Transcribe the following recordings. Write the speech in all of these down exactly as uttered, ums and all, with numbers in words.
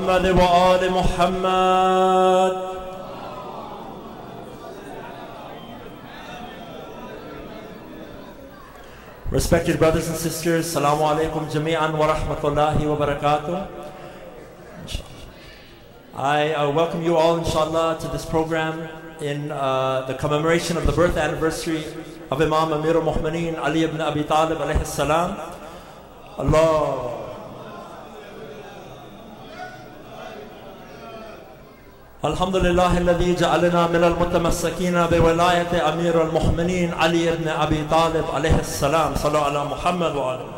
محمد وآل محمد. Respected brothers and sisters, Assalamu alaikum jami'an wa rahmatullahi wa barakatuh. I uh, welcome you all, inshallah, to this program in uh, the commemoration of the birth anniversary of Imam Amir al-Mu'mineen Ali ibn Abi Talib alayhi salam. Allah. Alhamdulillah alladhi ja'alana min al-mutamassikina bi wilayati Amir al-Mu'mineen Ali ibn Abi Talib alayhi salam. Sallu ala Muhammad wa ala.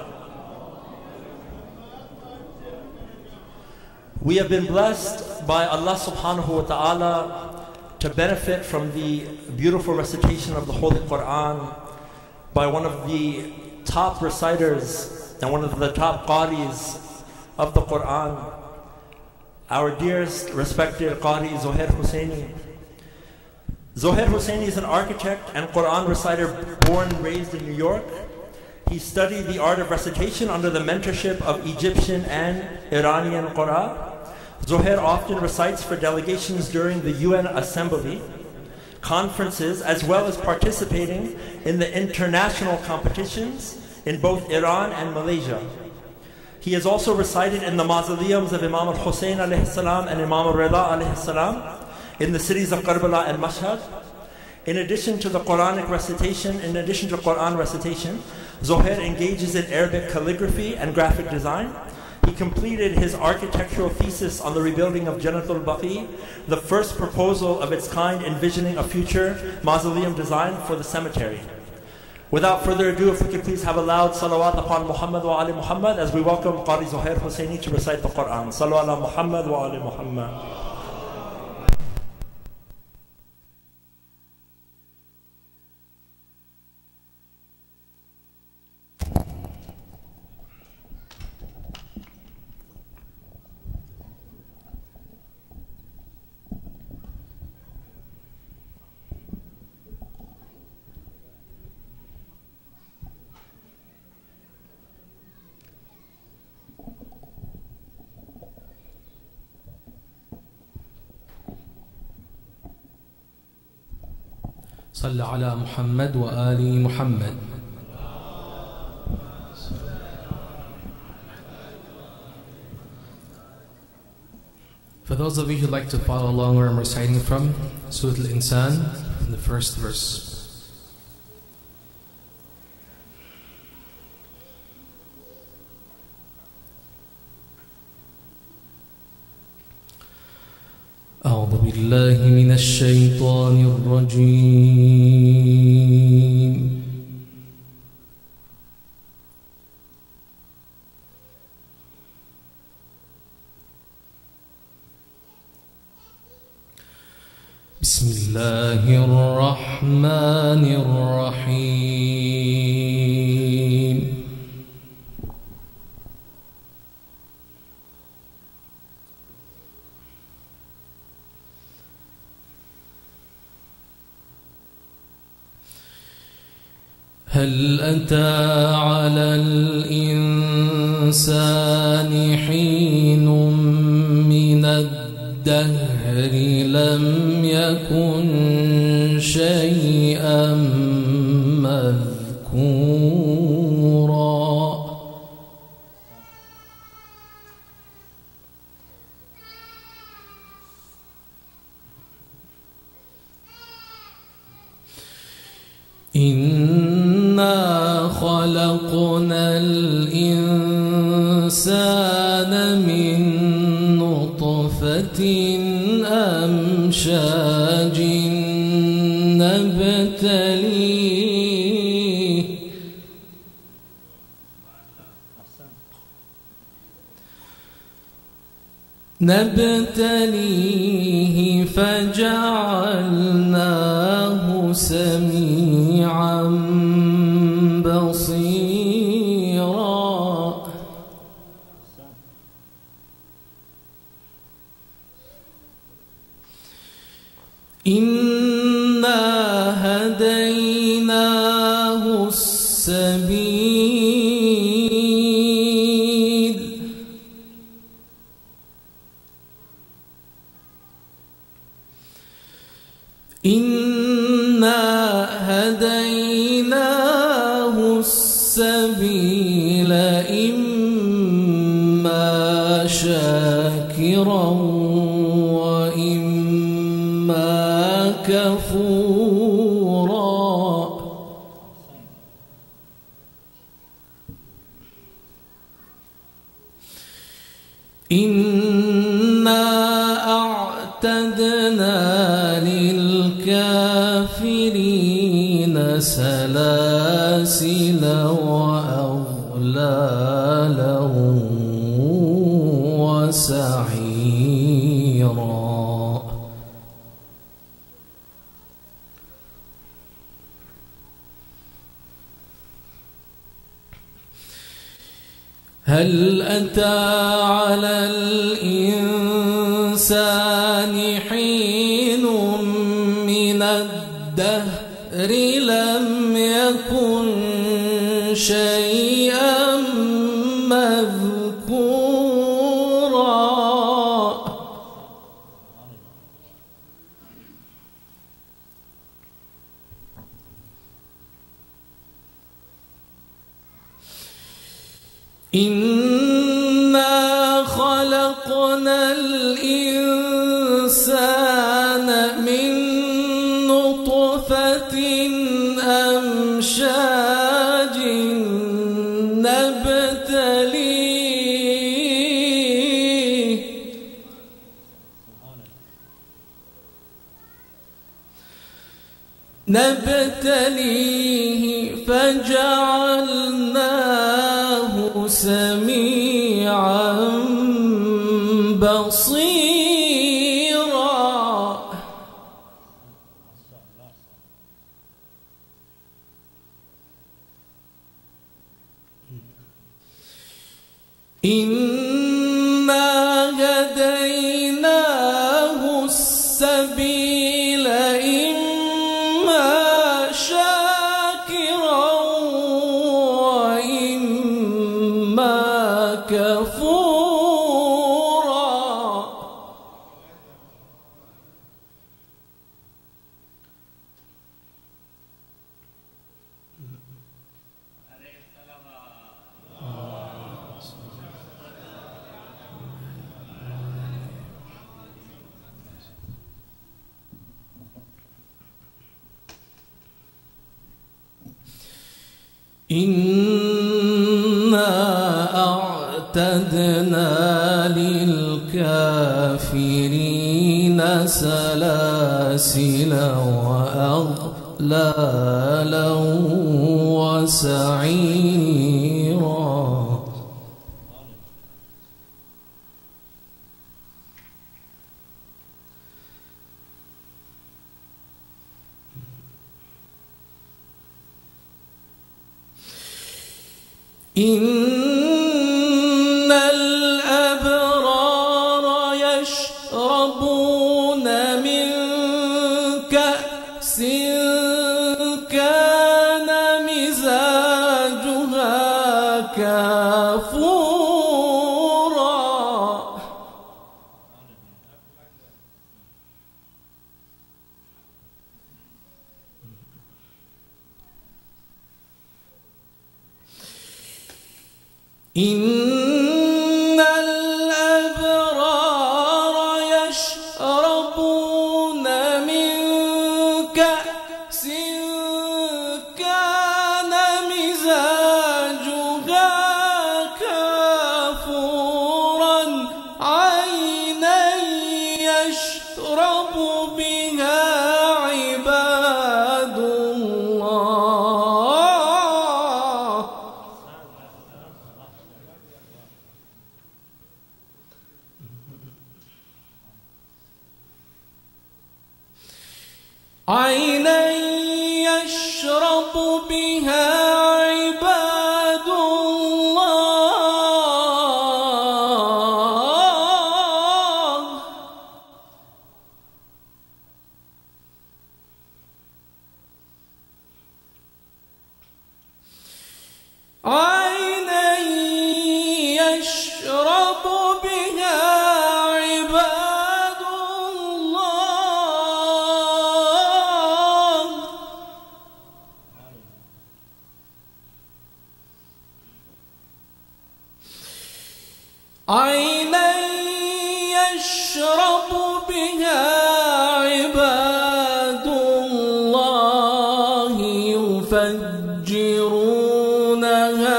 We have been blessed by Allah subhanahu wa ta'ala to benefit from the beautiful recitation of the Holy Quran by one of the top reciters and one of the top qaris of the Quran, our dearest respected Qari Zohair Hussaini. Zohair Hussaini is an architect and Quran reciter born and raised in New York. He studied the art of recitation under the mentorship of Egyptian and Iranian Qur'an. Zohair often recites for delegations during the U N Assembly, conferences, as well as participating in the international competitions in both Iran and Malaysia. He has also recited in the mausoleums of Imam al-Hussein alayhi salam and Imam al-Rida alayhi salam in the cities of Karbala and Mashhad. In addition to the Quranic recitation, in addition to Quran recitation, Zohair engages in Arabic calligraphy and graphic design. He completed his architectural thesis on the rebuilding of Jannatul Baqi, the first proposal of its kind envisioning a future mausoleum design for the cemetery. Without further ado, if we could please have a loud salawat upon Muhammad wa ali Muhammad as we welcome Qari Zohair Hussaini to recite the Quran. Sallu ala Muhammad wa ali Muhammad. صل على محمد وآل محمد. For those of you who'd like to follow along where I'm reciting from, Surah Al-Insan, the first verse. أعوذ بالله من الشيطان الرجيم. بسم الله الرحمن الرحيم. هل أتى على الإنسان حين من الدهر لم يكن شيئا مذكورا. إنا خلقنا الإنسان من نطفة أمشاج نبتليه نبتليه فجعلناه سميعا بصيرا. إنا هديناه السبيل إنا هديناه السبيل إما شاكرا وإما كفورا. إنا أعتدنا للكافرين سلاسل وأغلالا وسعيرا. هل أتى على الإنسان حين من الدهر لم يكن شيئا مذكورا. إنا خلقنا الإنسان من نطفة أمشاج نبتليه نبتليه فجعلناه سميعا بصيرا. إنا هديناه السبيل إما شاكرا وإما كفورا. إنا أعتدنا للكافرين سلاسل وأغلالا وسعيرا. إن الأبرار يشربون من كأس كان مزاجها كافورا. إن الأبرار يشربون من كأس كان مزاجها كافورا عينا يشرب بها عباد الله. عينا يشرب بها عباد الله. عينا يشرب بها عباد الله. عينا يشرب بها عباد الله يفجرونها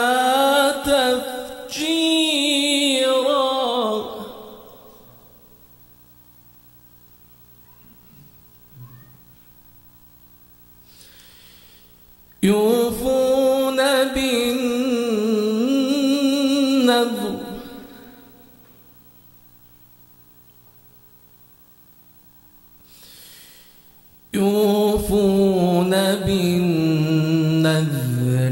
تفجيرا يوفون بالنذر يوفون بالنذر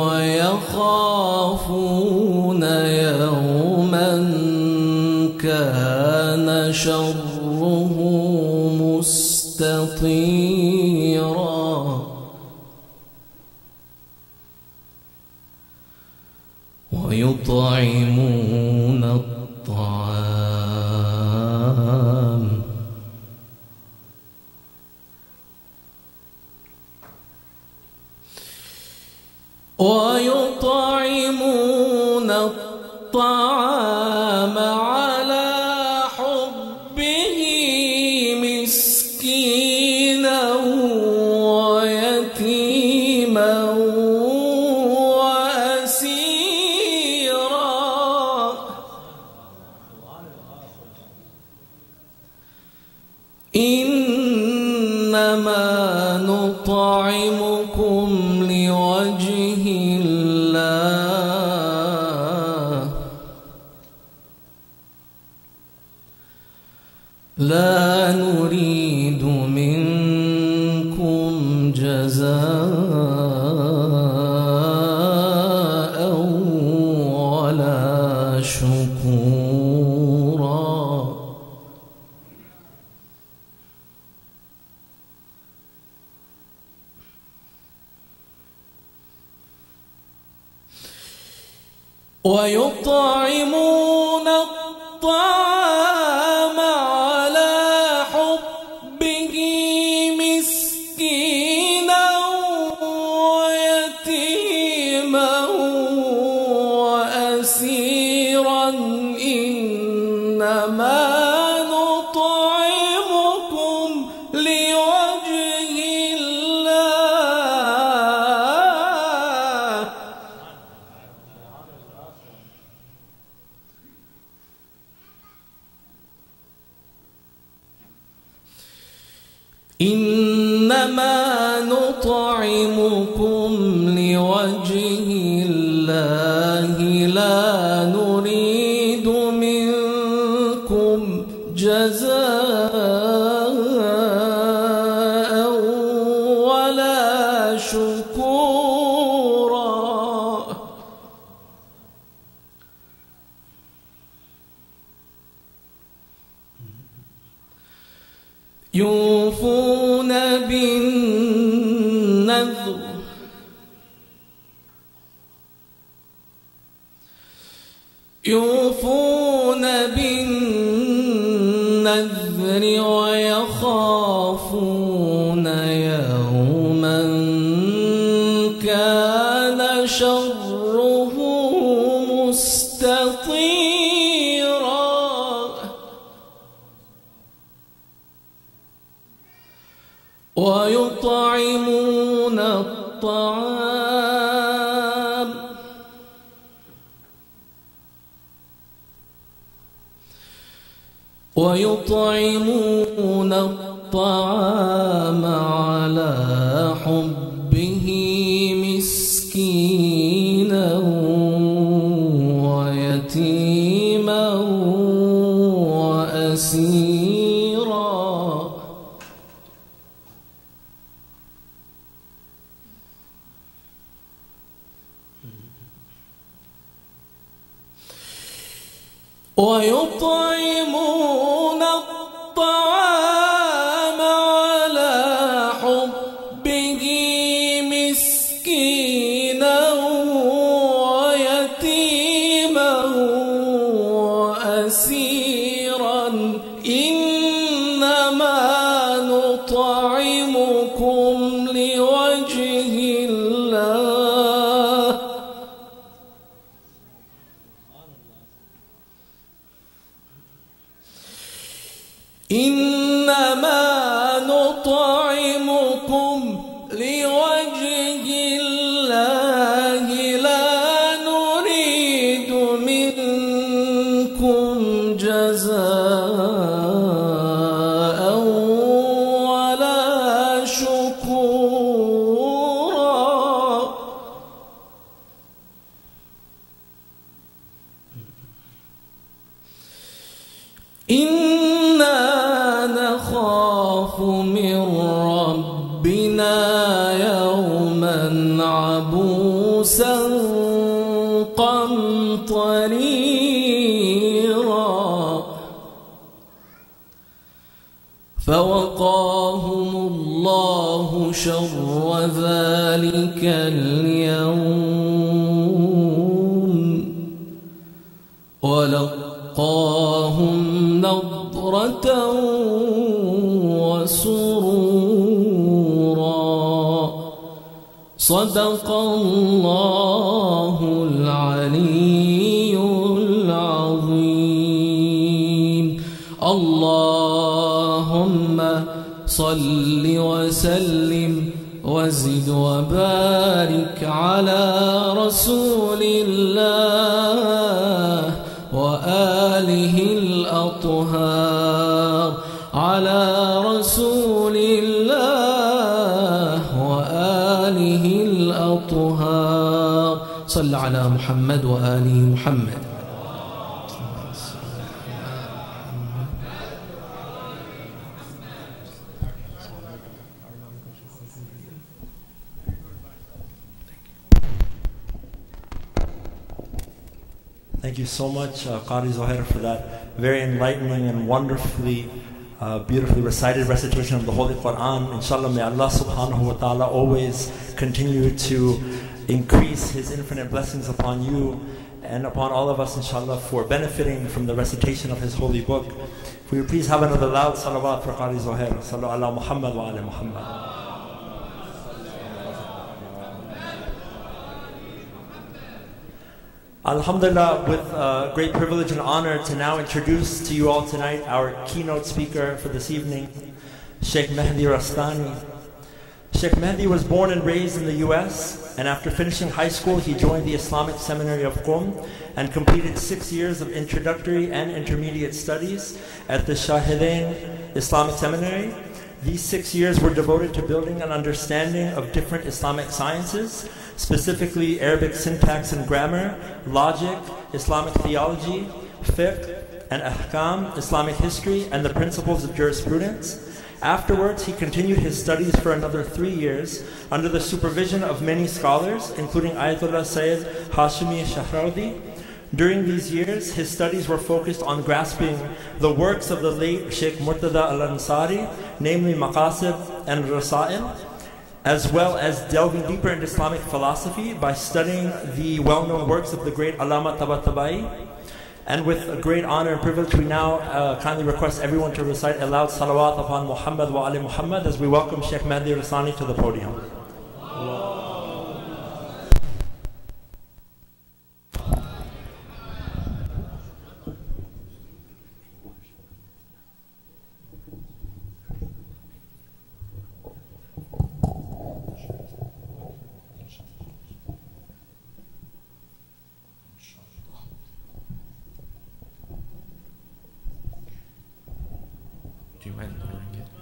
ويخافون يوما كان شره مستطيرا ويطعمون الطعام ويطعمون الطعام على حبه مسكينا ويتيما وأسيرا إنما نطعمكم لوجه الله لا نريد منكم جزاء ولا شكورا ويطعمون الطعام على حبه مسكينا ويتيما وأسيرا إنما نطعمكم لوجه الله إنما نطعمكم لوجه الله لا نريد منكم جزاء ولا شكورا يوفون بالنذر يوفون بالنذر ويخافون يوما كان شره مستطيرا ويطعمون الطعام ويطعمون الطعام على حبه مسكينا ويتيما وأسيرا ويطعمون الطعام على حبه مسكينا ويتيما وأسيرا إنما نطعمكم لوجه الله إنما نطعمكم لوجه الله لا نريد منكم جزاء ولا شكورا. إنا نخاف من ربنا يوما عبوسا قمطريرا. فوقاهم الله شر ذلك اليوم ولقاهم نضرة وسرورا. صدق الله العلي العظيم. اللهم صل وسلم وزد وبارك على رسول الله وآله الأطهار. على رسول الله وآله الأطهار. صل على محمد وآله محمد. Thank you so much, uh, Qari Zohair, for that very enlightening and wonderfully, uh, beautifully recited recitation of the Holy Quran. Inshallah, may Allah subhanahu wa ta'ala always continue to increase His infinite blessings upon you and upon all of us, inshallah, for benefiting from the recitation of His holy book. Will you please have another loud salawat for Qari Zohair? Sallu ala Muhammad wa ala Muhammad. Alhamdulillah, with uh, great privilege and honor to now introduce to you all tonight our keynote speaker for this evening, Sheikh Mehdi Rastani. Sheikh Mehdi was born and raised in the U S, and after finishing high school, he joined the Islamic Seminary of Qom and completed six years of introductory and intermediate studies at the Shahidain Islamic Seminary. These six years were devoted to building an understanding of different Islamic sciences, specifically Arabic syntax and grammar, logic, Islamic theology, fiqh and ahkam, Islamic history, and the principles of jurisprudence. Afterwards, he continued his studies for another three years under the supervision of many scholars, including Ayatollah Sayyid Hashimi Shahraudi. During these years, his studies were focused on grasping the works of the late Sheikh Murtada al-Ansari, namely Maqasid and Rasail, as well as delving deeper into Islamic philosophy by studying the well-known works of the great Allama Tabatabai. And with a great honor and privilege, we now uh, kindly request everyone to recite a loud salawat upon Muhammad wa ali Muhammad as we welcome Sheikh Mehdi Rastani to the podium. Do you mind hearing it?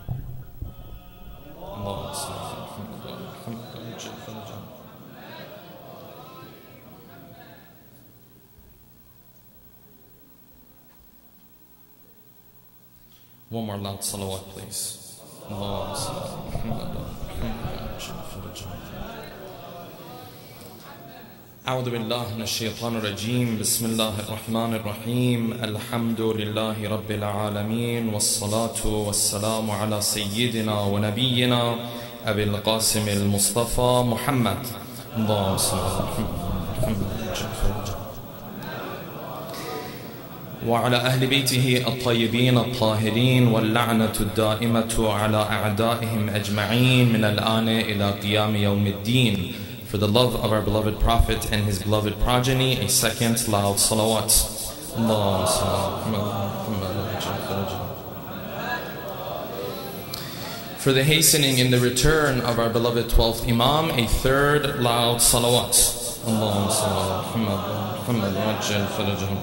One more loud salawat, please. أعوذ بالله من الشيطان الرجيم بسم الله الرحمن الرحيم الحمد لله رب العالمين والصلاة والسلام على سيدنا ونبينا أبي القاسم المصطفى محمد اللهم صل على محمد وعلى أهل بيته الطيبين الطاهرين واللعنة الدائمة على أعدائهم أجمعين من الآن إلى قيام يوم الدين. For the love of our beloved Prophet and his beloved progeny, a second loud salawat. Allahumma salli ala Muhammad. for the hastening in the return of our beloved twelfth Imam, a third loud salawat. Allahumma salli ala Muhammad wa ajjal farajahum.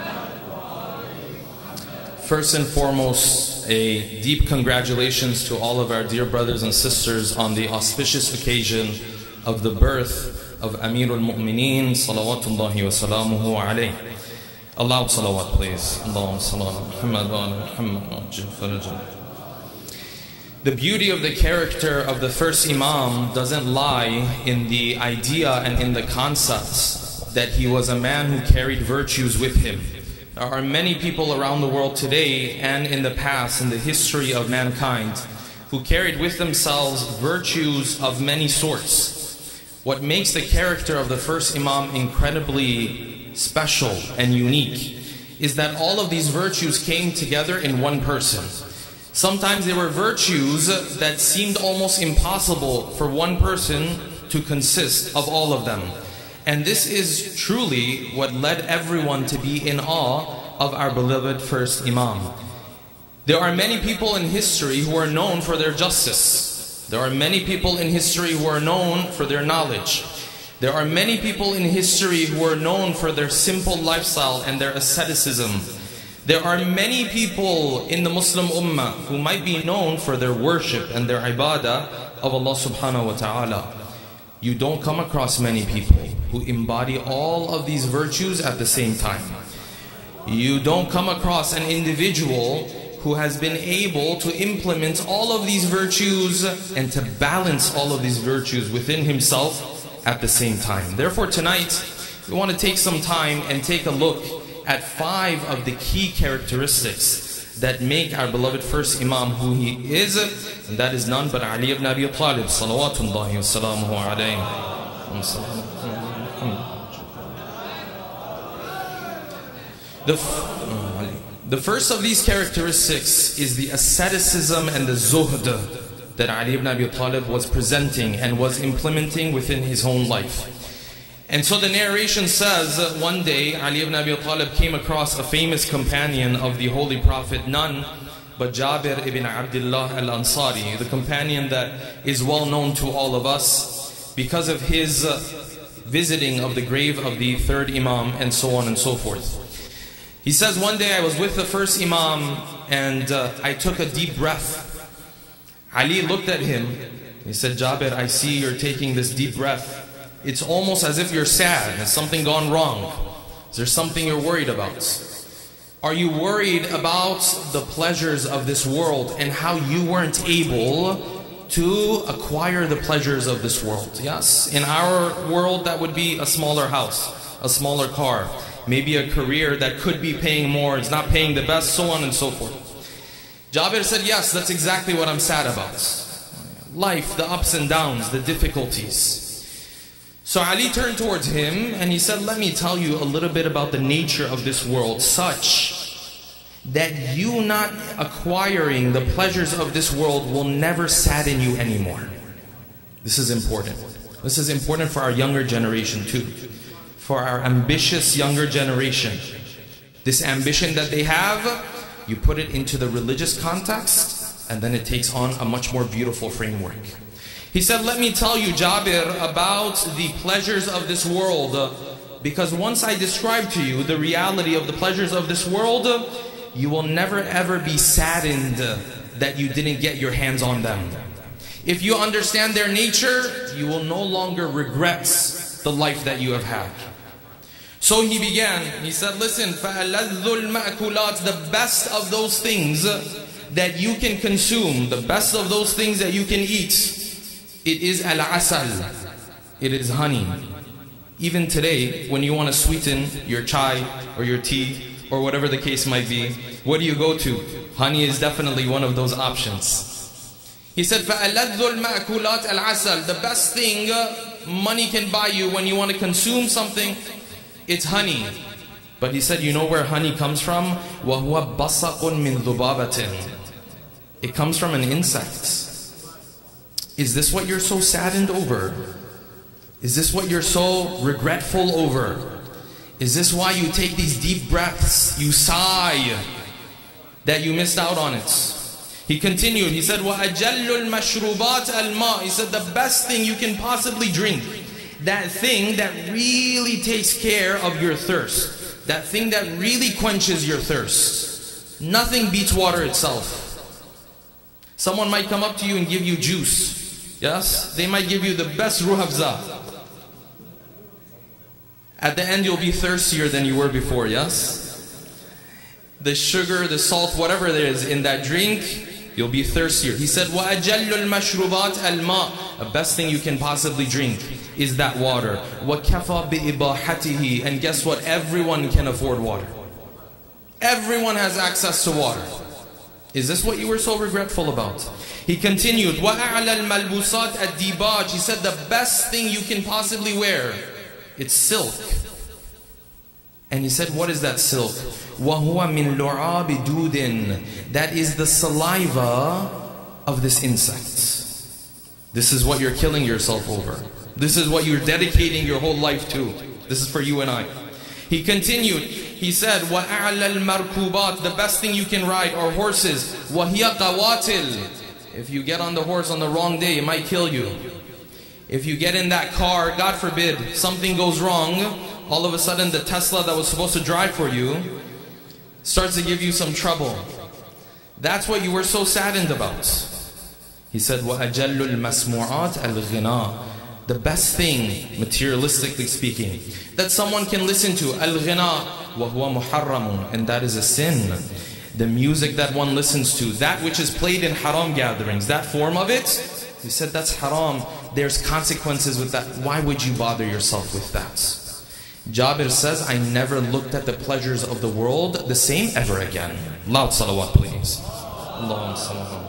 First and foremost, a deep congratulations to all of our dear brothers and sisters on the auspicious occasion of the birth of Amirul Mu'mineen, salawatullahi wa salamuhu alayhi. A loud salawat, please. Allahumma salli ala Muhammad wa ala Muhammad wa ajjal farajahum. The beauty of the character of the first Imam doesn't lie in the idea and in the concepts that he was a man who carried virtues with him. There are many people around the world today and in the past, in the history of mankind, who carried with themselves virtues of many sorts. What makes the character of the first Imam incredibly special and unique is that all of these virtues came together in one person. Sometimes they were virtues that seemed almost impossible for one person to consist of all of them. And this is truly what led everyone to be in awe of our beloved first Imam. There are many people in history who are known for their justice. There are many people in history who are known for their knowledge. There are many people in history who are known for their simple lifestyle and their asceticism. There are many people in the Muslim Ummah who might be known for their worship and their ibadah of Allah subhanahu wa ta'ala. You don't come across many people who embody all of these virtues at the same time. You don't come across an individual who has been able to implement all of these virtues and to balance all of these virtues within himself at the same time. Therefore tonight, we want to take some time and take a look at five of the key characteristics that make our beloved first Imam who he is, and that is none but Ali ibn Abi Talib, salawatullahi wa salamuhu alayhi. The, the first of these characteristics is the asceticism and the zuhd that Ali ibn Abi Talib was presenting and was implementing within his own life. And so the narration says that one day Ali ibn Abi Talib came across a famous companion of the Holy Prophet, none but Jabir ibn Abdullah al-Ansari, the companion that is well known to all of us because of his visiting of the grave of the third Imam and so on and so forth. He says, one day I was with the first Imam and uh, I took a deep breath. Ali looked at him. He said, Jabir, I see you're taking this deep breath. It's almost as if you're sad. Has something gone wrong? Is there something you're worried about? Are you worried about the pleasures of this world and how you weren't able to acquire the pleasures of this world? Yes, in our world that would be a smaller house, a smaller car, maybe a career that could be paying more, it's not paying the best, so on and so forth. Jabir said, yes, that's exactly what I'm sad about. Life, the ups and downs, the difficulties. So Ali turned towards him and he said, let me tell you a little bit about the nature of this world, such that you not acquiring the pleasures of this world will never sadden you anymore. This is important. This is important for our younger generation too. For our ambitious younger generation. This ambition that they have, you put it into the religious context and then it takes on a much more beautiful framework. He said, let me tell you, Jabir, about the pleasures of this world, uh, because once I describe to you the reality of the pleasures of this world, uh, you will never ever be saddened uh, that you didn't get your hands on them. If you understand their nature, you will no longer regret the life that you have had. So he began, he said, listen, فَأَلَذُّ الْمَأْكُلَاتِ, the best of those things that you can consume, the best of those things that you can eat, it is al-asal, it is honey. Even today, when you want to sweeten your chai or your tea or whatever the case might be, what do you go to? Honey is definitely one of those options. He said, فَأَلَذُّ الْمَأْكُلَاتِ الْعَسَلِ, the best thing money can buy you when you want to consume something, it's honey. But he said, you know where honey comes from? وَهُوَ بَصَقٌ مِّن ذُبَابَةٍ. It comes from an insect. Is this what you're so saddened over? Is this what you're so regretful over? Is this why you take these deep breaths, you sigh that you missed out on it? He continued, he said, وَأَجَلُّ الْمَشْرُوبَاتِ الْمَاءِ. He said, the best thing you can possibly drink, that thing that really takes care of your thirst, that thing that really quenches your thirst. Nothing beats water itself. Someone might come up to you and give you juice. Yes? They might give you the best ruhafza. At the end you'll be thirstier than you were before, yes? The sugar, the salt, whatever there is in that drink, you'll be thirstier. He said, وَأَجَلُّ الْمَشْرُوبَاتِ الْمَاءِ. The best thing you can possibly drink is that water. وَكَفَى بِإِبَاحَتِهِ. And guess what? Everyone can afford water. Everyone has access to water. Is this what you were so regretful about? He continued, وَأَعْلَى الْمَلْبُسَاتِ الدِّيبَاجِ. He said, the best thing you can possibly wear, it's silk. And he said, what is that silk? وَهُوَ مِنْ لُعَابِ دُودٍ. That is the saliva of this insect. This is what you're killing yourself over. This is what you're dedicating your whole life to. This is for you and I. He continued, he said, وَأَعْلَى الْمَرْكُوبَاتِ. The best thing you can ride are horses. وَهِيَ قَوَاتِلْ. If you get on the horse on the wrong day, it might kill you. If you get in that car, God forbid, something goes wrong, all of a sudden the Tesla that was supposed to drive for you starts to give you some trouble. That's what you were so saddened about. He said, وَأَجَلُّ الْمَسْمُعَاتِ الْغِنَاءِ. The best thing, materialistically speaking, that someone can listen to, al-ghina, وَهُوَ مُحَرَّمٌ. And that is a sin. The music that one listens to, that which is played in haram gatherings, that form of it, he said that's haram. There's consequences with that. Why would you bother yourself with that? Jabir says, I never looked at the pleasures of the world the same ever again. Loud salawat, please. Allahumma salawat.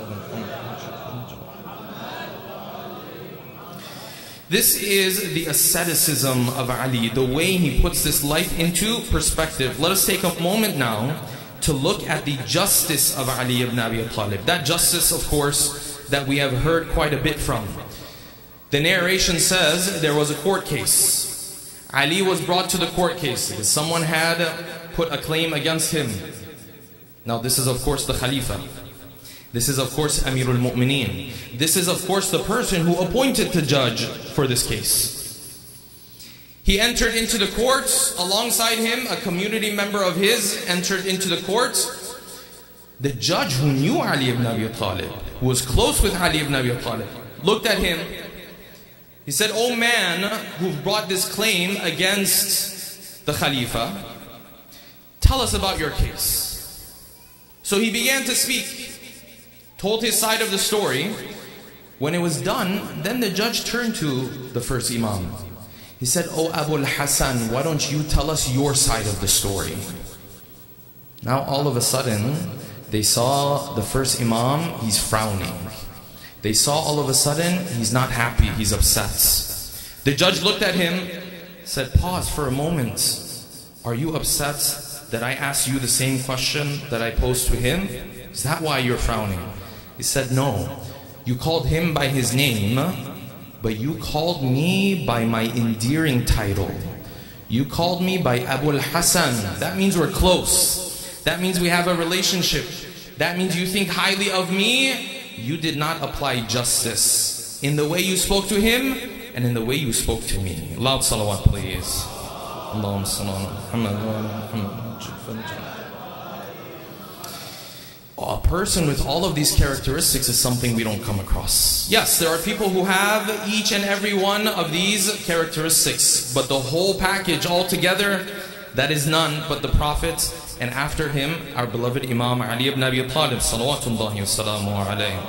This is the asceticism of Ali, the way he puts this life into perspective. Let us take a moment now to look at the justice of Ali ibn Abi Talib. That justice, of course, that we have heard quite a bit from. The narration says there was a court case. Ali was brought to the court case because someone had put a claim against him. Now this is of course the Khalifa. This is of course Amirul Mu'mineen. This is of course the person who appointed to judge for this case. He entered into the court. Alongside him, a community member of his entered into the court. The judge, who knew Ali ibn Abi Talib, who was close with Ali ibn Abi Talib, looked at him. He said, "O man who brought this claim against the Khalifa, tell us about your case." So he began to speak, told his side of the story. When it was done, then the judge turned to the first Imam. He said, "O Abu al-Hasan, why don't you tell us your side of the story?" Now all of a sudden, they saw the first Imam, he's frowning. They saw all of a sudden, he's not happy, he's upset. The judge looked at him, said, "Pause for a moment. Are you upset that I asked you the same question that I posed to him? Is that why you're frowning?" He said, "No. You called him by his name, but you called me by my endearing title. You called me by Abu al-Hasan. That means we're close. That means we have a relationship. That means you think highly of me. You did not apply justice in the way you spoke to him and in the way you spoke to me." Loud salawat, please. Allahumma salli ala Muhammad wa ala Muhammad. A person with all of these characteristics is something we don't come across. Yes, there are people who have each and every one of these characteristics, but the whole package altogether, that is none but the Prophet, and after him, our beloved Imam Ali ibn Abi Talib, salawatullahi wa salamu alayhi.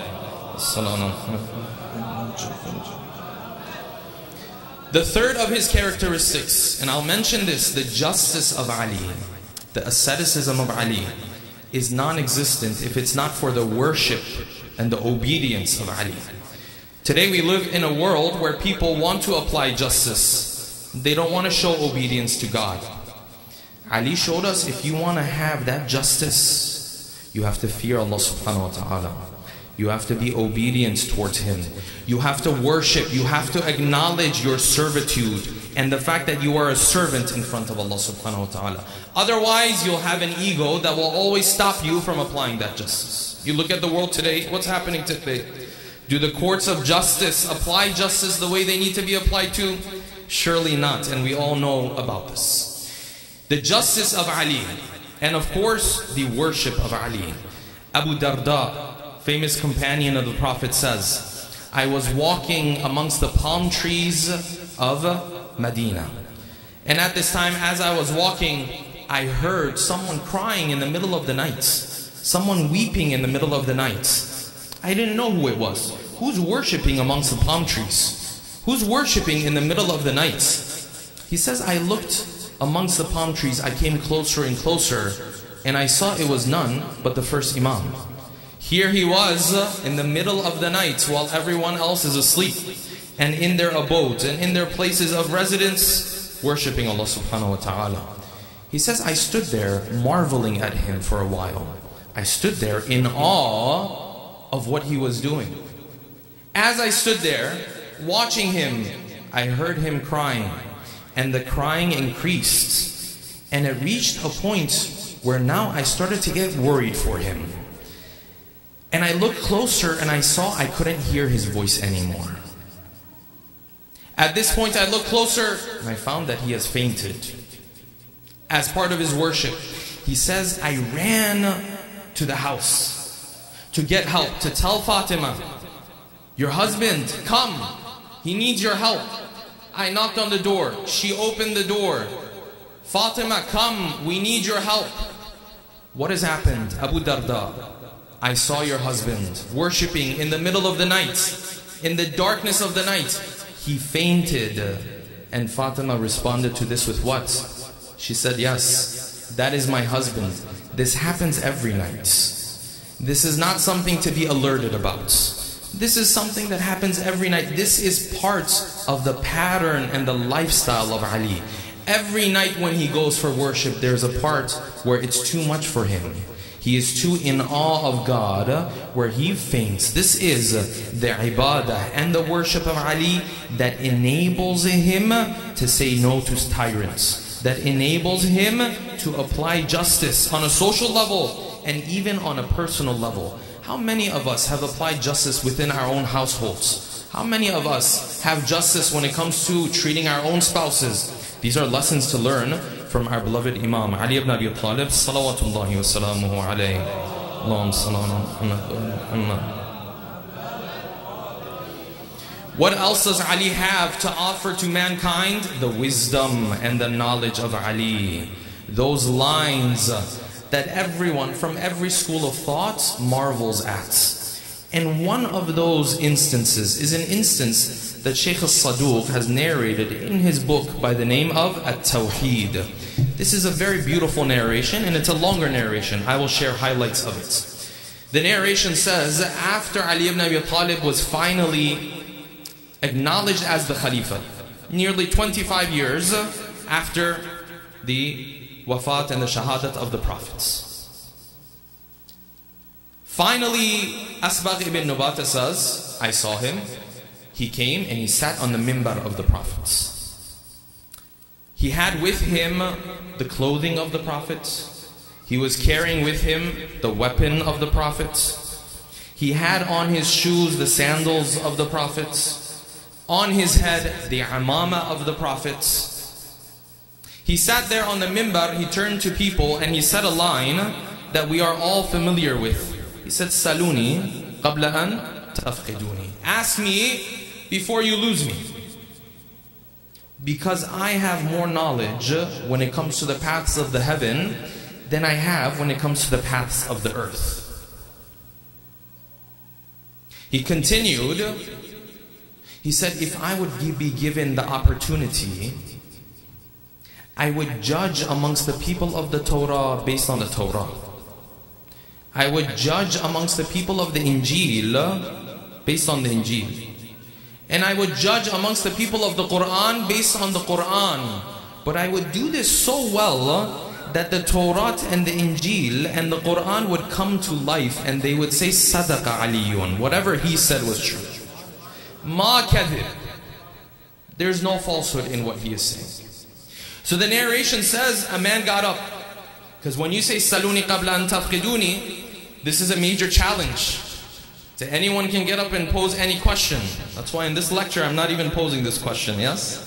The third of his characteristics, and I'll mention this, the justice of Ali, the asceticism of Ali, is non-existent if it's not for the worship and the obedience of Ali. Today we live in a world where people want to apply justice. They don't want to show obedience to God. Ali showed us, if you want to have that justice, you have to fear Allah subhanahu wa ta'ala. You have to be obedient towards Him. You have to worship. You have to acknowledge your servitude and the fact that you are a servant in front of Allah subhanahu wa ta'ala. Otherwise, you'll have an ego that will always stop you from applying that justice. You look at the world today, what's happening today? Do the courts of justice apply justice the way they need to be applied to? Surely not, and we all know about this. The justice of Ali, and of course, the worship of Ali. Abu Darda, famous companion of the Prophet, says, I was walking amongst the palm trees of Medina. And at this time, as I was walking, I heard someone crying in the middle of the night. Someone weeping in the middle of the night. I didn't know who it was. Who's worshiping amongst the palm trees? Who's worshiping in the middle of the night? He says, I looked amongst the palm trees. I came closer and closer, and I saw it was none but the first Imam. Here he was in the middle of the night while everyone else is asleep, and in their abodes and in their places of residence, worshipping Allah subhanahu wa ta'ala. He says, I stood there marveling at him for a while. I stood there in awe of what he was doing. As I stood there watching him, I heard him crying, and the crying increased, and it reached a point where now I started to get worried for him. And I looked closer and I saw I couldn't hear his voice anymore. At this point I looked closer and I found that he has fainted. As part of his worship, he says, I ran to the house to get help, to tell Fatima, your husband, come, he needs your help. I knocked on the door, she opened the door. Fatima, come, we need your help. What has happened? Abu Darda, I saw your husband worshipping in the middle of the night, in the darkness of the night. He fainted. And Fatima responded to this with what? She said, yes, that is my husband. This happens every night. This is not something to be alerted about. This is something that happens every night. This is part of the pattern and the lifestyle of Ali. Every night when he goes for worship, there's a part where it's too much for him. He is too in awe of God, where he faints. This is the ibadah and the worship of Ali that enables him to say no to tyrants, that enables him to apply justice on a social level and even on a personal level. How many of us have applied justice within our own households? How many of us have justice when it comes to treating our own spouses? These are lessons to learn from our beloved Imam Ali ibn Abi Talib, salawatullahi wa salamuhu alayhi. Allahumma salli ala Muhammad. What else does Ali have to offer to mankind? The wisdom and the knowledge of Ali. Those lines that everyone from every school of thought marvels at. And one of those instances is an instance that Shaykh al-Saduq has narrated in his book by the name of At-Tawheed. This is a very beautiful narration, and it's a longer narration. I will share highlights of it. The narration says, after Ali ibn Abi Talib was finally acknowledged as the Khalifa, nearly twenty-five years after the wafat and the shahadat of the prophets. Finally, Asbagh ibn Nubata says, I saw him. He came and he sat on the mimbar of the prophets. He had with him the clothing of the prophets. He was carrying with him the weapon of the prophets. He had on his shoes the sandals of the prophets. On his head the amama of the prophets. He sat there on the mimbar, he turned to people and he said a line that we are all familiar with. He said, Saluni qabla an tafqiduni. Ask me before you lose me. Because I have more knowledge when it comes to the paths of the heaven than I have when it comes to the paths of the earth. He continued, he said, if I would be given the opportunity, I would judge amongst the people of the Torah based on the Torah. I would judge amongst the people of the Injil based on the Injil. And I would judge amongst the people of the Quran based on the Quran. But I would do this so well that the Torah and the Injil and the Quran would come to life and they would say, Sadaqa Aliyun. Whatever he said was true. Ma kadhib. There's no falsehood in what he is saying. So the narration says, a man got up. Because when you say, Saluni qabla an tafqiduni, this is a major challenge. So anyone can get up and pose any question. That's why in this lecture I'm not even posing this question, yes?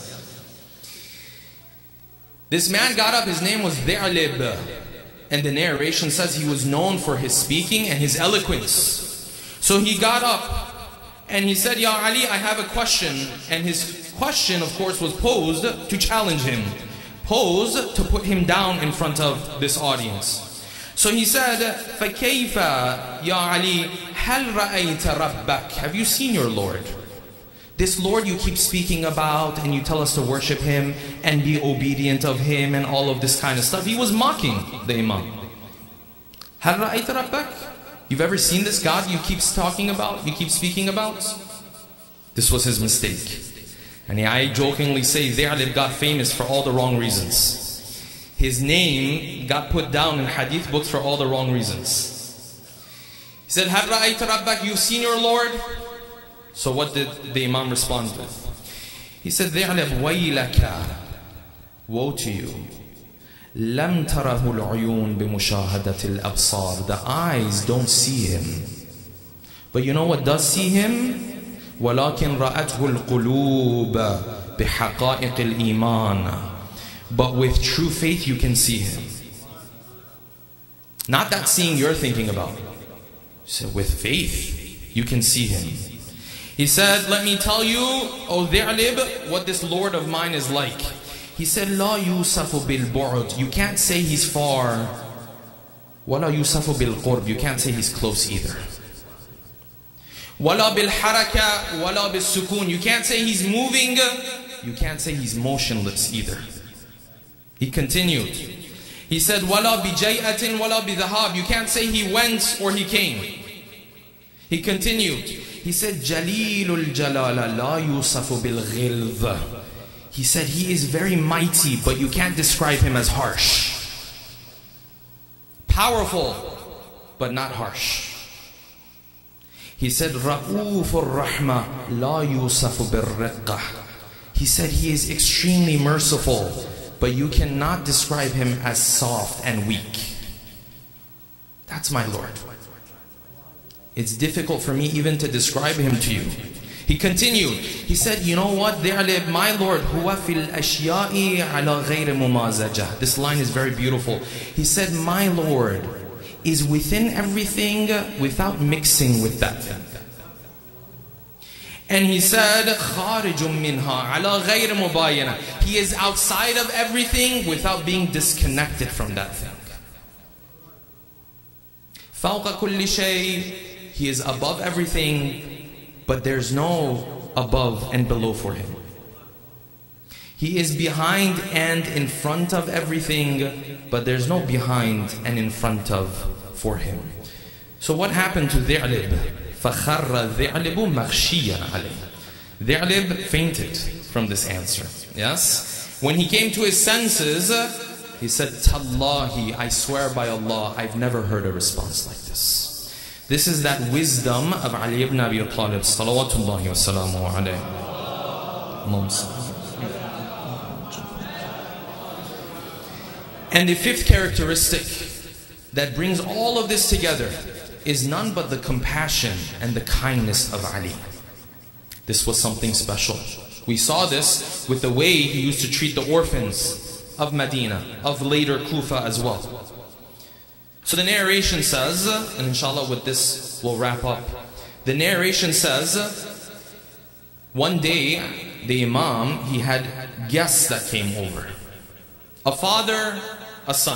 This man got up, his name was Thi'lib. And the narration says he was known for his speaking and his eloquence. So he got up and he said, Ya Ali, I have a question. And his question, of course, was posed to challenge him. Posed to put him down in front of this audience. So he said, فَكَيْفَ يَا عَلِي هَلْ رَأَيْتَ رَبَّكَ? Have you seen your Lord? This Lord you keep speaking about and you tell us to worship Him and be obedient of Him and all of this kind of stuff. He was mocking the Imam. هَلْ رَأَيْتَ رَبَّكَ? You've ever seen this God you keep talking about, you keep speaking about? This was his mistake. And I jokingly say Thi'lib got famous for all the wrong reasons. His name got put down in hadith books for all the wrong reasons. He said, هَلْ رَأَيْتَ رَبَّكَ? You've seen your Lord? So what did the Imam respond with? He said, Thi'lib, وَيْلَكَ, woe to you. لَمْ تَرَهُ الْعُيُونَ بِمُشَاهَدَةِ الْأَبْصَارِ. The eyes don't see him. But you know what does see him? وَلَكِنْ رَأَتْهُ الْقُلُوبَ بِحَقَائِقِ الْإِيمَانِ. But with true faith you can see him. Not that seeing you're thinking about. So with faith you can see him. He said, let me tell you, O Thi'lib, what this Lord of mine is like. He said, La yusafu bil bu'ud. You can't say he's far. Wala yusafu bil qurb. You can't say he's close either. Wala bil haraka, wala bil sukun. You can't say he's moving. You can't say he's motionless either. He continued. He said, Wala bi jay'atin, wala bi dhahab. You can't say he went or he came. He continued. He said, Jalilul jalala la yusafu bil ghilz. He said, he is very mighty, but you can't describe him as harsh. Powerful, but not harsh. He said, Ra'ufur rahma la yusafu bil riqqah. He said, he is extremely merciful, but you cannot describe him as soft and weak. That's my Lord. It's difficult for me even to describe him to you. He continued. He said, you know what? Thi'lib, my Lord, huwa fil ashya'i ala ghayri mumazajah. This line is very beautiful. He said, my Lord is within everything without mixing with that thing. And he said, kharijum minha ala ghayri mubayana. He is outside of everything without being disconnected from that thing. Fawqa kulli shay. He is above everything, but there's no above and below for him. He is behind and in front of everything, but there's no behind and in front of for him. So what happened to Thi'lib? فَخَرَّ ذِعْلِبُ مَغْشِيًّا عَلَيْهِ. Thi'lib fainted from this answer. Yes? When he came to his senses, he said, Tallahi, I swear by Allah, I've never heard a response like this. This is that wisdom of Ali ibn Abi Talib, salawatullahi wa salamu alayhi. And the fifth characteristic that brings all of this together is none but the compassion and the kindness of Ali. This was something special. We saw this with the way he used to treat the orphans of Medina, of later Kufa as well. So the narration says, and inshallah with this we'll wrap up. The narration says, one day the Imam, he had guests that came over. A father, a son.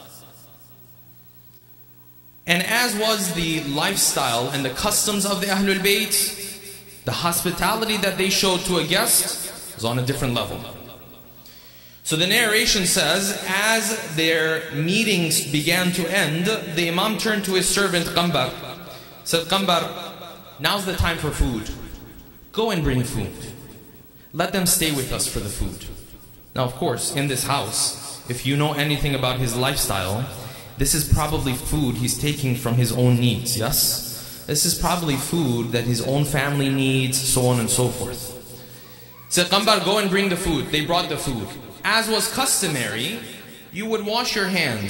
And as was the lifestyle and the customs of the Ahlul Bayt, the hospitality that they showed to a guest was on a different level. So the narration says, as their meetings began to end, the Imam turned to his servant Qambar, said, Qambar, now's the time for food. Go and bring food. Let them stay with us for the food. Now of course, in this house, if you know anything about his lifestyle, this is probably food he's taking from his own needs, yes? This is probably food that his own family needs, so on and so forth. Said, Qambar, go and bring the food. They brought the food. As was customary, you would wash your hands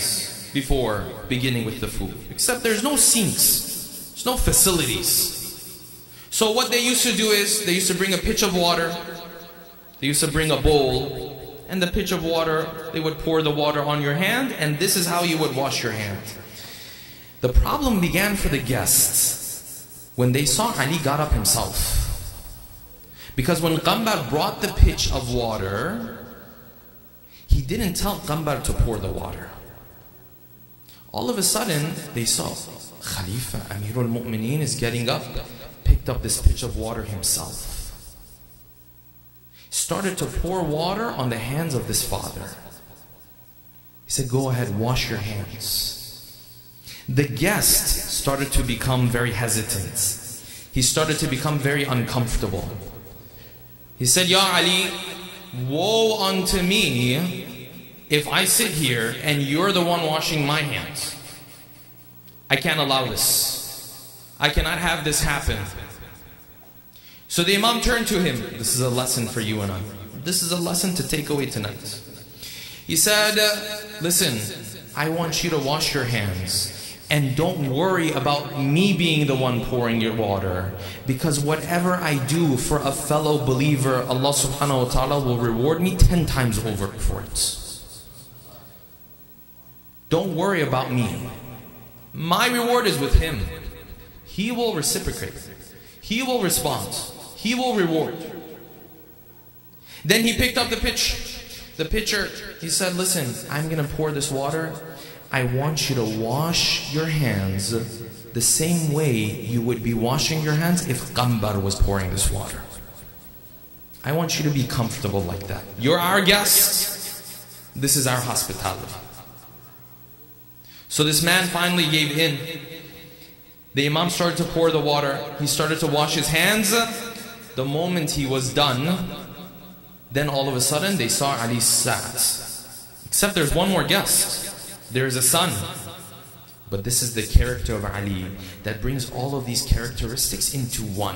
before beginning with the food. Except there's no sinks, there's no facilities. So what they used to do is, they used to bring a pitcher of water, they used to bring a bowl, and the pitcher of water, they would pour the water on your hand, and this is how you would wash your hand. The problem began for the guests when they saw Ali got up himself. Because when Qambar brought the pitch of water, he didn't tell Qambar to pour the water. All of a sudden, they saw Khalifa Amirul Mu'mineen is getting up, picked up this pitch of water himself. Started to pour water on the hands of this father. He said, go ahead, wash your hands. The guest started to become very hesitant. He started to become very uncomfortable. He said, Ya Ali, woe unto me if I sit here and you're the one washing my hands. I can't allow this. I cannot have this happen. So the Imam turned to him. This is a lesson for you and I. This is a lesson to take away tonight. He said, listen, I want you to wash your hands. And don't worry about me being the one pouring your water. Because whatever I do for a fellow believer, Allah subhanahu wa ta'ala will reward me ten times over for it. Don't worry about me. My reward is with Him. He will reciprocate. He will respond. He will reward. Then he picked up the pitch. The pitcher, he said, listen, I'm going to pour this water. I want you to wash your hands the same way you would be washing your hands if Qambar was pouring this water. I want you to be comfortable like that. You're our guest. This is our hospitality. So this man finally gave in. The Imam started to pour the water. He started to wash his hands. The moment he was done, then all of a sudden they saw Ali sat. Except there's one more guest. There is a son. But this is the character of Ali that brings all of these characteristics into one.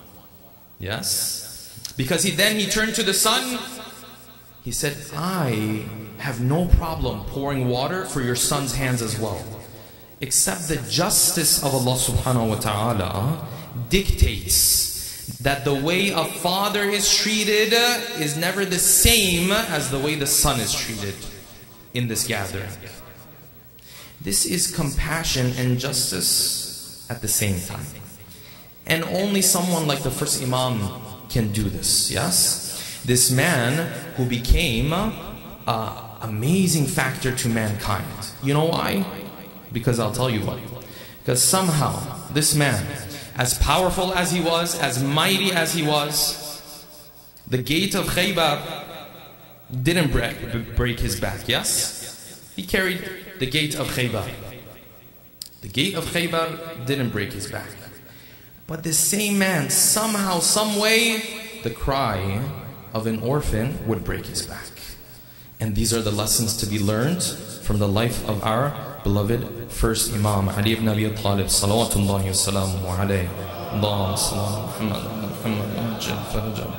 Yes? Because he then he turned to the son. He said, I have no problem pouring water for your son's hands as well. Except the justice of Allah subhanahu wa ta'ala dictates that the way a father is treated is never the same as the way the son is treated in this gathering. This is compassion and justice at the same time. And only someone like the first Imam can do this, yes? This man who became an amazing factor to mankind. You know why? Because I'll tell you why. Because somehow this man, as powerful as he was, as mighty as he was, the gate of Khaybar didn't break, break his back, yes? He carried the gate of Khaybar. The gate of Khaybar didn't break his back. But this same man, somehow, some way, the cry of an orphan would break his back. And these are the lessons to be learned from the life of our beloved first Imam, Ali ibn Abi Talib, salawatullahi wa salamuhu alayhi. Allahumma salli ala Muhammad.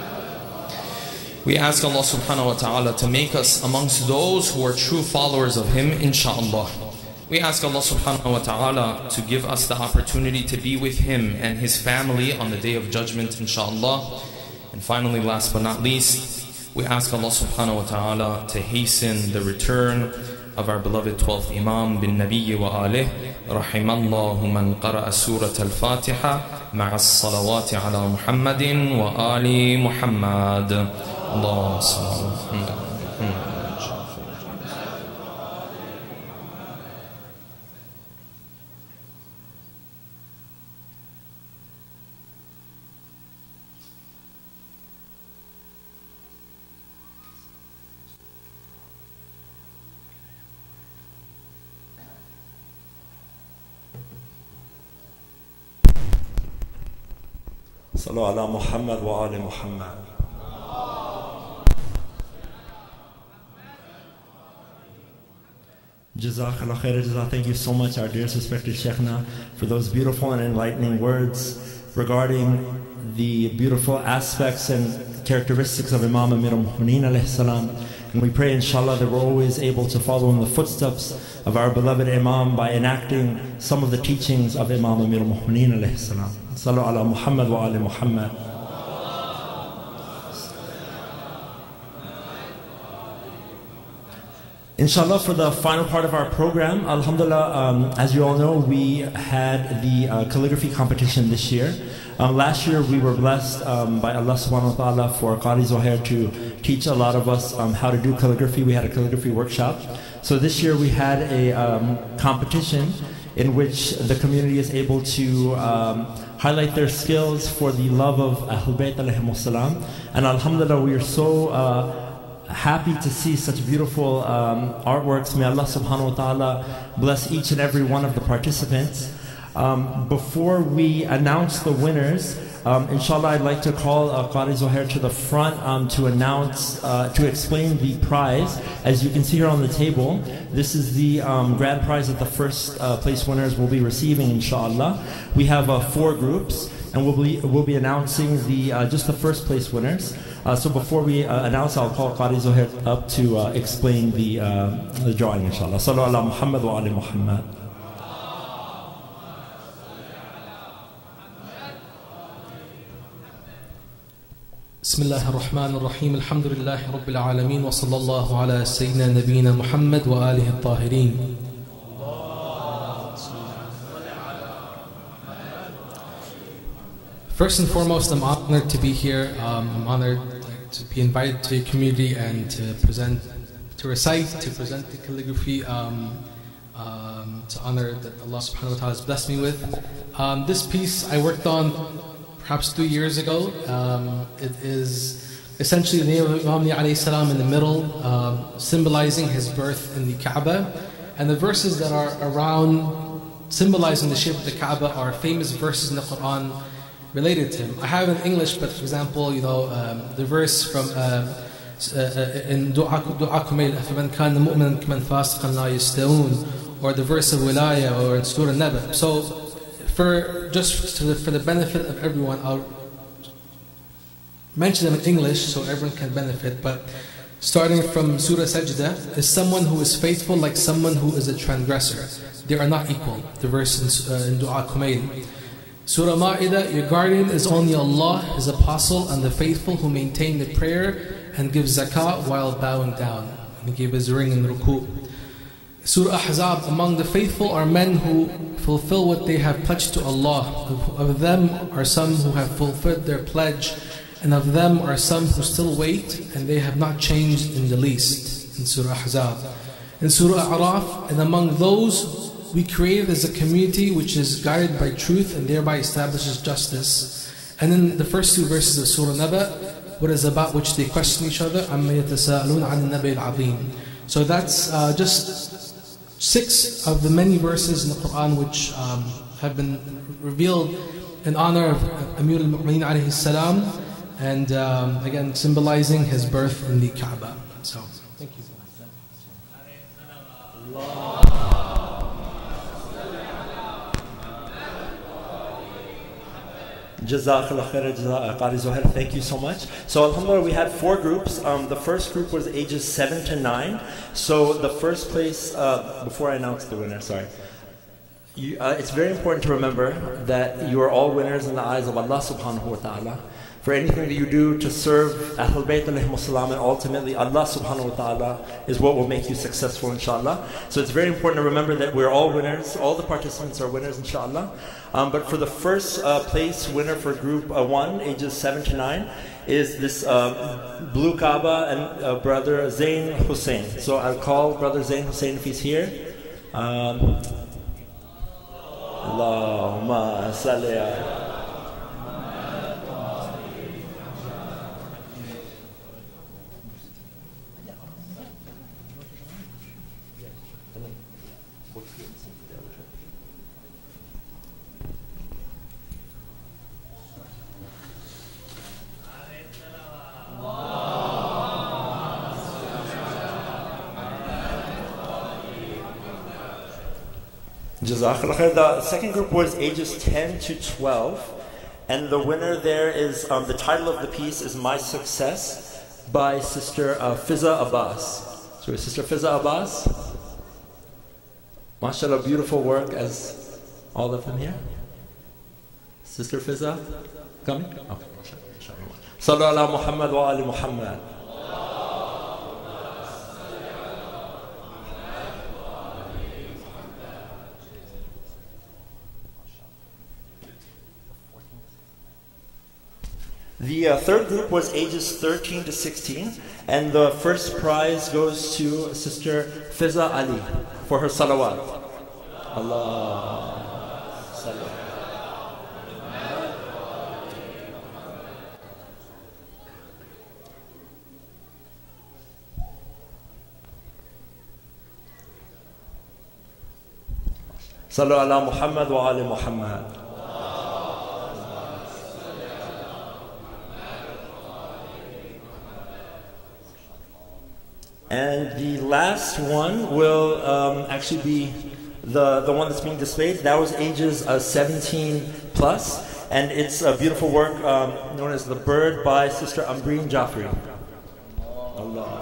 We ask Allah subhanahu wa ta'ala to make us amongst those who are true followers of Him, inshaAllah. We ask Allah subhanahu wa ta'ala to give us the opportunity to be with Him and His family on the Day of Judgment, inshaAllah. And finally, last but not least, we ask Allah subhanahu wa ta'ala to hasten the return of our beloved twelfth Imam bin Nabiyyi wa alih. Rahimallahu man qara'a surat al-Fatiha ma'a as-salawati ala Muhammadin wa ali Muhammad. Allahumma salli ala Muhammad. Sallu ala Muhammad wa ali Muhammad. Jazakallah khair jazak. Thank you so much, our dearest respected Sheikhna, for those beautiful and enlightening words regarding the beautiful aspects and characteristics of Imam Amirul Mu'mineen alayhi salam. And we pray, inshallah, that we're always able to follow in the footsteps of our beloved Imam by enacting some of the teachings of Imam Amir al-Mu'mineen alayhi salam. Sallu ala Muhammad wa ali Muhammad. Inshallah, for the final part of our program, alhamdulillah, um, as you all know, we had the uh, calligraphy competition this year. Um, last year we were blessed um, by Allah subhanahu wa ta'ala for Qari Zuhair to teach a lot of us um, how to do calligraphy. We had a calligraphy workshop. So this year we had a um, competition in which the community is able to um, highlight their skills for the love of Ahlul Bayt alayhimus salam. And alhamdulillah, we are so uh, happy to see such beautiful um, artworks. May Allah subhanahu wa ta'ala bless each and every one of the participants. Um, before we announce the winners, um, inshallah, I'd like to call uh, Qari Zuhair to the front um, to announce, uh, to explain the prize. As you can see here on the table, this is the um, grand prize that the first uh, place winners will be receiving, inshallah. We have uh, four groups, and we'll be, we'll be announcing the, uh, just the first place winners. Uh, so before we uh, announce, I'll call Qari Zuhair up to uh, explain the, uh, the drawing, inshallah. Sallu ala Muhammad wa ali Muhammad. بسم الله الرحمن الرحيم الحمد لله رب العالمين وصلى الله على سيدنا نبينا محمد وآله الطاهرين. First and foremost, I'm honored to be here. Um, I'm honored to be invited to your community and to present, to recite, to present the calligraphy um, um, to honor that Allah subhanahu wa ta'ala has blessed me with. Um, this piece I worked on perhaps two years ago. Um, it is essentially the name of Imam Ali alayhi salam in the middle, um, symbolizing his birth in the Kaaba. And the verses that are around symbolizing the shape of the Kaaba are famous verses in the Quran related to him. I have in English, but for example, you know, um, the verse from uh, uh, in Du'a Kumayl, فَمَنْ كَانَ مُؤْمِنًا كَمَنْ فَاسِقًا لَا يَسْتَوُونَ, or the verse of Wilaya, or in Surah Naba. So, for just to the, for the benefit of everyone, I'll mention them in English so everyone can benefit. But starting from Surah Sajda, is someone who is faithful like someone who is a transgressor. They are not equal. The verse in, uh, in Du'a Kumayl. Surah Ma'idah, your guardian is only Allah, His apostle, and the faithful who maintain the prayer and give zakah while bowing down. And He gave His ring in ruku. Surah Ahzab, among the faithful are men who fulfill what they have pledged to Allah. Of them are some who have fulfilled their pledge, and of them are some who still wait, and they have not changed in the least. In Surah Ahzab. In Surah Araf, and among those we created as a community which is guided by truth and thereby establishes justice. And in the first two verses of Surah Naba, what is about which they question each other, عَمَّ يَتَسَاءَلُونَ عَنِ النَّبَيِ الْعَظِيمِ. So that's uh, just six of the many verses in the Quran which um, have been revealed in honor of Amir al-Mu'mineen alayhi salam, and um, again symbolizing his birth in the Kaaba. So, thank you. Jazakallah khair, Qari Zuhair, thank you so much. So alhamdulillah, we had four groups. Um, the first group was ages seven to nine. So the first place, uh, before I announce the winner, sorry. You, uh, it's very important to remember that you are all winners in the eyes of Allah subhanahu wa ta'ala. For anything that you do to serve Ahlul Bayt alayhimus salam, and ultimately Allah subhanahu wa ta'ala is what will make you successful, inshallah. So it's very important to remember that we're all winners, all the participants are winners, inshallah. Um, but for the first uh, place winner for group uh, one, ages seven to nine, is this uh, blue Kaaba and uh, brother Zain Hussein. So I'll call brother Zain Hussein if he's here. Um, Allahumma salli ala. Jazakallah khair. The second group was ages ten to twelve, and the winner there is, um, the title of the piece is My Success. by Sister uh, Fiza Abbas. So Sister Fiza Abbas, mashallah, beautiful work as all of them here. Sister Fiza, coming? Okay. Sallu ala Muhammad wa ali Muhammad. The uh, third group was ages thirteen to sixteen, and the first prize goes to Sister Fiza Ali for her salawat. Allah salawat. Sallu ala Muhammad wa ali Muhammad. And the last one will um, actually be the, the one that's being displayed. That was ages uh, seventeen plus, and it's a beautiful work um, known as The Bird by Sister Ambreen Jafri. Allah.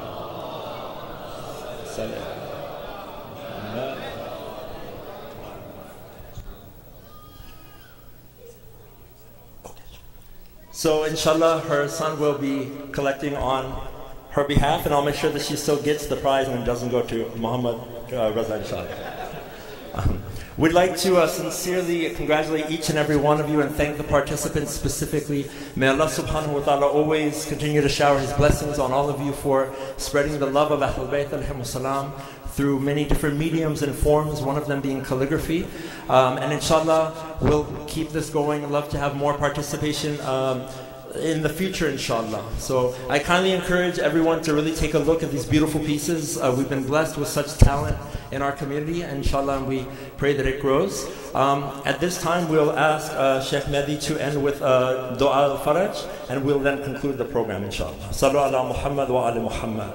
So inshallah, her son will be collecting on her behalf, and I'll make sure that she still gets the prize and doesn't go to Muhammad uh, Raza, inshallah. Um, we'd like to uh, sincerely congratulate each and every one of you and thank the participants specifically. May Allah subhanahu wa ta'ala always continue to shower His blessings on all of you for spreading the love of Ahlul Bayt alayhimu salam through many different mediums and forms, one of them being calligraphy. Um, and inshallah, we'll keep this going. I'd love to have more participation um, in the future, inshallah. So I kindly encourage everyone to really take a look at these beautiful pieces. Uh, we've been blessed with such talent in our community, and inshallah, and we pray that it grows. Um, at this time, we'll ask uh, Sheikh Mehdi to end with uh, Dua al-Faraj, and we'll then conclude the program, inshallah. Sallu ala Muhammad wa ali Muhammad.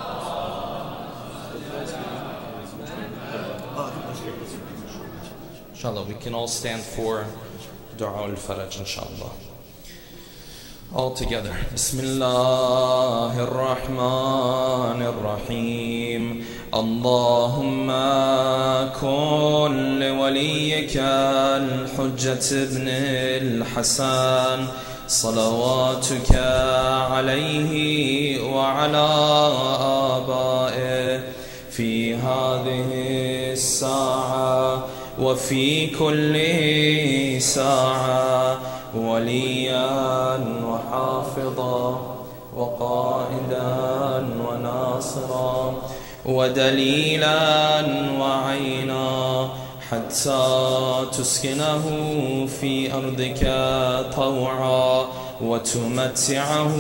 Inshallah, we can all stand for Dua al-Faraj, inshallah. All together. Bismillahir Rahmanir Rahim. Allahumma kun li waliyyika al-Hujjat ibn al-Hasan salawatuka alayhi wa ala abaihi fi hadhihi as-sa'a wa fi kulli sa'a وليا وحافظا وقائدا وناصرا ودليلا وعينا حتى تسكنه في أرضك طوعا وتمتعه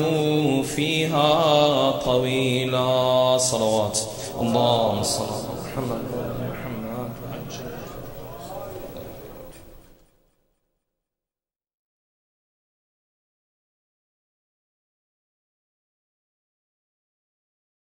فيها طويلا صلوات اللهم صل على محمد.